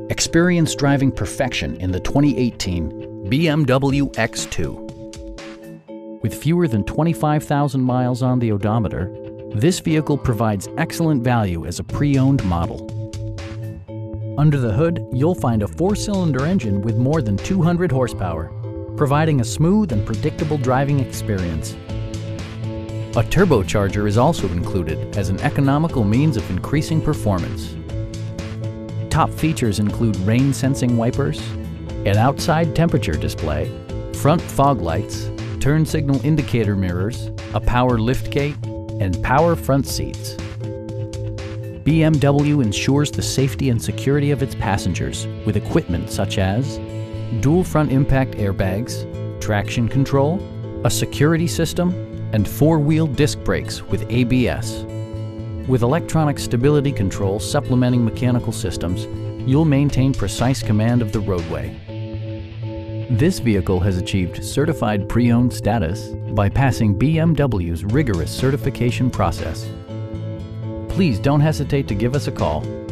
Experience driving perfection in the 2018 BMW X2. With fewer than 25,000 miles on the odometer, this vehicle provides excellent value as a pre-owned model. Under the hood, you'll find a 4-cylinder engine with more than 200 horsepower, providing a smooth and predictable driving experience. A turbocharger is also included as an economical means of increasing performance. Top features include rain-sensing wipers, an outside temperature display, front fog lights, turn signal indicator mirrors, a power liftgate, and power front seats. BMW ensures the safety and security of its passengers with equipment such as dual front impact airbags, traction control, a security system, and 4-wheel disc brakes with ABS. With electronic stability control supplementing mechanical systems, you'll maintain precise command of the roadway. This vehicle has achieved certified pre-owned status by passing BMW's rigorous certification process. Please don't hesitate to give us a call.